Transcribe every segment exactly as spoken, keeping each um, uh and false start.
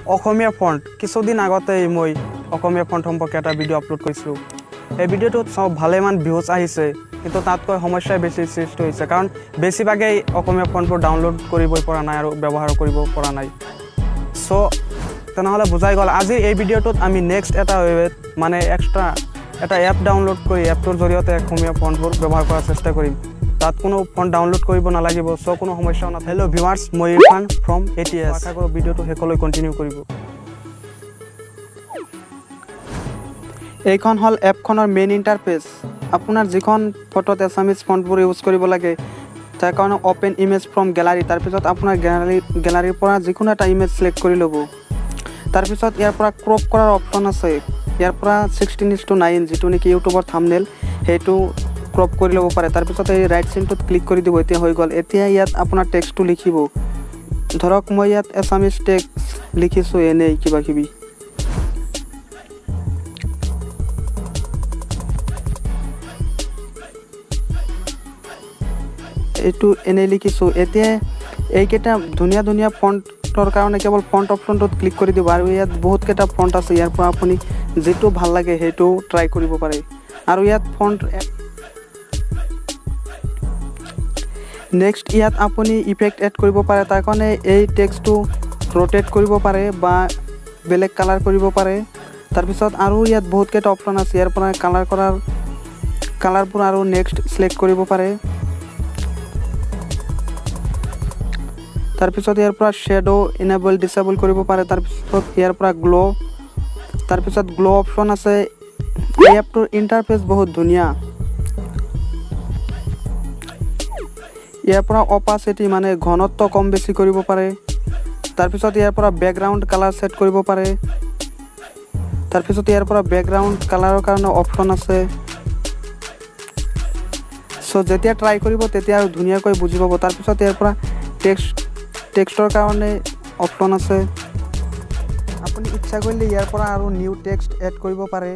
অসমীয়া font কিছুদিন আগতে মই অসমীয়া ফন্ট সম্পৰ্কে এটা ভিডিঅ' আপলোড কৰিছিলোঁ এই ভিডিঅ'টোত সব ভালেমান ভিউজ আহিছে কিন্তু তাতকৈ সমস্যা বেছি সৃষ্টি হৈছে কাৰণ বেছিভাগেই অসমীয়া ফন্টবোৰ ডাউনলোড কৰিবই পৰা নাই আৰু ব্যৱহাৰ কৰিব পৰা নাই সো তেনেহ'লে বুজাই গ'ল আজি এই ভিডিঅ'টোত আমি নেক্সট এটা ৱেবত মানে এক্সট্ৰা এটা এপ ডাউনলোড কৰি এপটোৰ জৰিয়তে অসমীয়া ফন্টবোৰ ব্যৱহাৰ কৰাৰ চেষ্টা কৰিম তাত কোনো ফন্ট ডাউনলোড কৰিব নালাগিব সো কোনো সমস্যা না হেল্ল' ভিউৱাৰ্ছ মই Irfan from A T S আশা কৰোঁ ভিডিঅ'টো শেষলৈ কণ্টিনিউ কৰিব এইখন হল এপখনৰ মেইন ইণ্টাৰফেচ আপোনাৰ যিখন ফটোত এছামিজ ফন্টবোৰ ইউজ কৰিব লাগে তাৰ কাৰণে ওপেন ইমেজ ফ্ৰম গ্যালাৰী তাৰপিছত আপোনাৰ গ্যালাৰী গ্যালাৰীৰ পৰা যিকোনো এটা ইমেজ সিলেক্ট কৰি ল'ব তাৰপিছত ইয়াৰ পৰা ক্ৰপ কৰাৰ অপচন আছে ইয়াৰ পৰা ছিক্সটিন ইজ টু নাইন যিটো নেকি ইউটিউবৰ থাম্বনেল সেইটো ক্ৰপ কৰি ল'ব পাৰে তাৰপিছত এই ৰাইট চিনটোত ক্লিক কৰি দিব এতিয়া হৈ গ'ল এতিয়া ইয়াত আপোনাৰ টেক্সটটো লিখিব ধৰক মই ইয়াত এছামিজ টেক্সট লিখিছোঁ এনেই কিবা কিবি এইটো এনেই লিখিছোঁ এতিয়া এইকেইটা ধুনীয়া ধুনীয়া ফন্টৰ কাৰণে কেৱল ফন্ট অপশ্যনটোত ক্লিক কৰি দিব আৰু ইয়াত বহুত কেইটা ফন্ট আছে ইয়াৰ পৰা আপুনি যেটো ভাল লাগে সেইটো ট্ৰাই কৰিব পাৰে আৰু ইয়াত ফন্ট নেক্সট ইয়াত আপুনি ইফেক্ট এড কৰিব পাৰে তাৰ কাৰণে এই টেক্সটটো ৰোটেট কৰিব পাৰে বা বেলেগ কালাৰ কৰিব পাৰে তাৰপিছত আৰু ইয়াত বহুত কেইটা অপশ্যন আছে ইয়াৰ পৰা কালাৰ কৰাৰ কালাৰবোৰ আৰু নেক্সট সিলেক্ট কৰিব পাৰে তাৰপিছত ইয়াৰ পৰা শ্যাডো এনেবল ডিসেবল কৰিব পাৰে তাৰপিছত ইয়াৰ পৰা গ্লো তাৰপিছত গ্লো অপশ্যন আছে এই এপটোৰ ইণ্টাৰফেচ বহুত ধুনীয়া ইয়াৰ পৰা অপাসিটি মানে ঘনত্ব কম বেছি কৰিব পাৰে তাৰপিছত ইয়াৰ পৰা ব্যাকগ্ৰাউণ্ড কালাৰ সেট কৰিব পাৰে তাৰপিছত ইয়াৰ পৰা ব্যাকগ্ৰাউণ্ড কালাৰৰ কাৰণে অপশ্যন আছে সো যেতিয়া ট্ৰাই কৰিব তেতিয়া আৰু ধুনীয়াকৈ বুজি পাব তাৰপিছত ইয়াৰ পৰা টেক্সট টেক্সটৰ কাৰণে অপশ্যন আছে আপুনি ইচ্ছা কৰিলে ইয়াৰ পৰা আৰু নিউ টেক্সট এড কৰিব পাৰে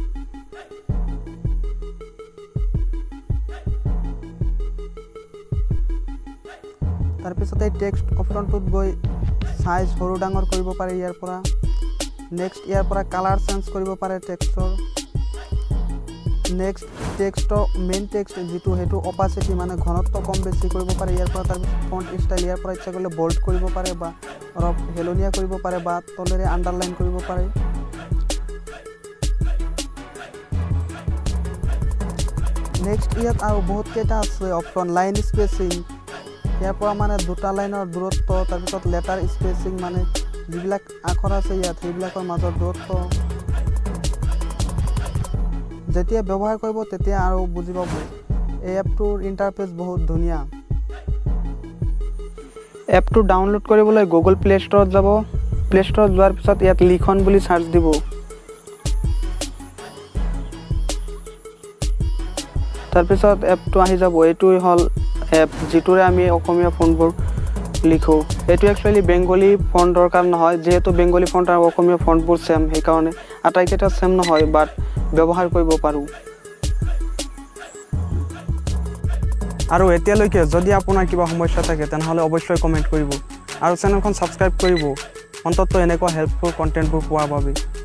তাৰপিছত এই টেক্সট অপশ্যনটোত গৈ সাইজ সৰু ডাঙৰ কৰিব পাৰে ইয়াৰ পৰা নেক্সট ইয়াৰ পৰা কালাৰ চেঞ্জ কৰিব পাৰে টেক্সটৰ নেক্সট টেক্সটৰ মেইন টেক্সট যেটো হেতু অপাসিটি মানে ঘনত্ব কম বেছি কৰিব পাৰে ইয়াৰ পৰা তাৰ ফন্ট ষ্টাইল ইয়াৰ পৰা ইচ্ছা কৰিলে বোল্ড কৰিব পাৰে বা অলপ হেলনিয়া কৰিব পাৰে বা তলেৰে আন্ডাৰলাইন কৰিব পাৰে নেক্সট ইয়াত আৰু বহুত কেইটা আছে অপশ্যন লাইন স্পেচিং ইয়াৰ পৰা মানে দুটা লাইনৰ দূৰত্ব তাৰপিছত লেটাৰ স্পেচিং মানে যিবিলাক আখৰ আছে ইয়াত সেইবিলাকৰ মাজৰ দূৰত্ব যেতিয়া ব্যৱহাৰ কৰিব তেতিয়া আৰু বুজি পাব এই এপটোৰ ইণ্টাৰফেচ বহুত ধুনীয়া এপটো ডাউনলোড কৰিবলৈ গুগল প্লে ষ্টৰত যাব প্লে ষ্টৰত যোৱাৰ পিছত ইয়াত লিখন বুলি সাৰ্চ দিব তাৰপিছত এপটো আহি যাব এইটোই হল এপ যেটোৰে আমি অসমীয়া ফন্টবোৰ লিখো এইটো একচুয়ালি বেঙ্গলী ফন্ট দৰকাৰ নহয় যেহেতু বেঙ্গলী ফন্ট আৰু অসমীয়া ফন্টবোৰ সেম সেই কাৰণে আটাইকেইটা সেম নহয় বাট ব্যৱহাৰ কৰিব পাৰো আৰু এতিয়ালৈকে যদি আপোনাৰ কিবা সমস্যা থাকে তেনেহলে অৱশ্যই কমেন্ট কৰিব আৰু চেনেলখন সাবস্ক্ৰাইব কৰিব অন্তত এনেকুৱা হেল্পফুল কন্টেন্টবোৰ পোৱাৰ বাবে